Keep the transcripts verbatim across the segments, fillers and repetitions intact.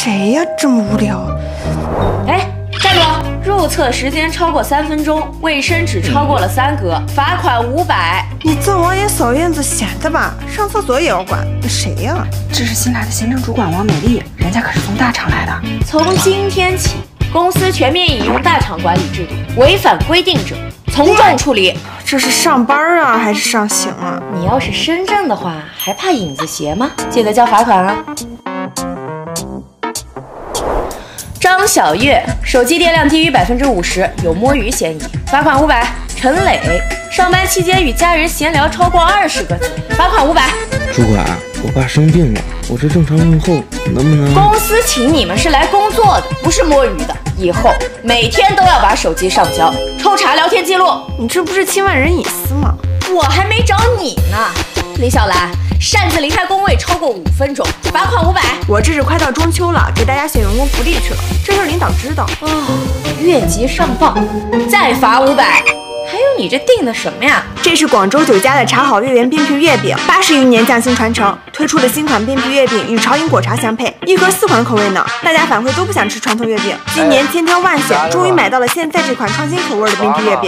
谁呀？这么无聊？ 哎，站住！入厕时间超过三分钟，卫生纸超过了三格，罚款五百。 你灶王爷扫院子闲的吧？上厕所也要管？你谁呀？ 这是新来的行政主管王美丽，人家可是从大厂来的。 从今天起，公司全面引用大厂管理制度，违反规定者从重处理。 这是上班啊，还是上刑啊？ 你要是身正的话，还怕影子斜吗？记得交罚款啊！张小月手机电量低于百分之五十，有摸鱼嫌疑，罚款五百。陈磊上班期间与家人闲聊超过二十个字，罚款五百。 主管，我爸生病了，我这正常问候，能不能？ 公司请你们是来工作的，不是摸鱼的。以后每天都要把手机上交，抽查聊天记录。 你这不是侵犯人隐私吗？ 我还没找你呢，李小兰。擅自离开工位超过五分钟，罚款五百。 我这是快到中秋了，给大家选员工福利去了，这事领导知道。 哦，越级上报，再罚五百。还有你这订的什么呀？ 这是广州酒家的茶好月圆冰皮月饼，八十余年匠心传承，推出的新款冰皮月饼与潮饮果茶相配，一盒四款口味呢。大家反馈都不想吃传统月饼，今年千挑万选，终于买到了现在这款创新口味的冰皮月饼。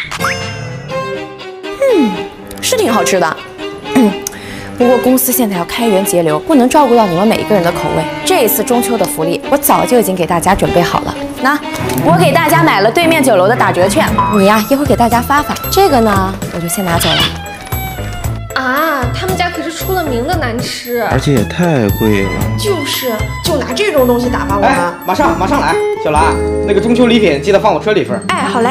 嗯，是挺好吃的。嗯。不过公司现在要开源节流，不能照顾到你们每一个人的口味。这一次中秋的福利，我早就已经给大家准备好了。那我给大家买了对面酒楼的打折券，你呀一会儿给大家发发。这个呢，我就先拿走了。 啊，他们家可是出了名的难吃， 而且也太贵了。 就是，就拿这种东西打发我们。 哎，马上马上来，小兰，那个中秋礼品记得放我车里份。 哎，好嘞。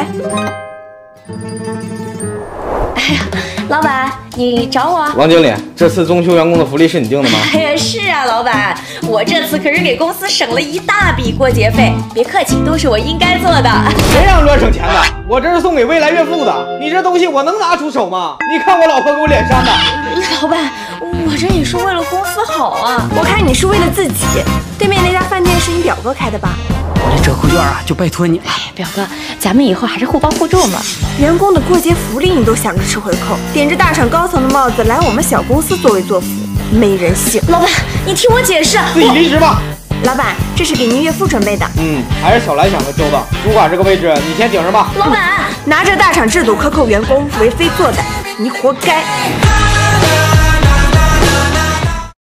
哎呀。老板，你找我？ 王经理，这次中秋员工的福利是你定的吗？ 哎呀，是啊，老板，我这次可是给公司省了一大笔过节费，别客气，都是我应该做的。 谁让乱省钱的？我这是送给未来岳父的，你这东西我能拿出手吗？你看我老婆给我脸扇的。 老板，我这也是为了公司好啊。 我看你是为了自己。对面那家饭店是你表哥开的吧？ 我这折扣券啊，就拜托你了。 哎，表哥，咱们以后还是互帮互助嘛。 员工的过节福利你都想着吃回扣，顶着大厂高层的帽子来我们小公司作威作福，没人性。 老板，你听我解释。 自己离职吧。 老板，这是给您岳父准备的。 嗯，还是小兰想的周到。主管这个位置你先顶着吧。 老板， 拿着大厂制度克扣员工，为非作歹，你活该。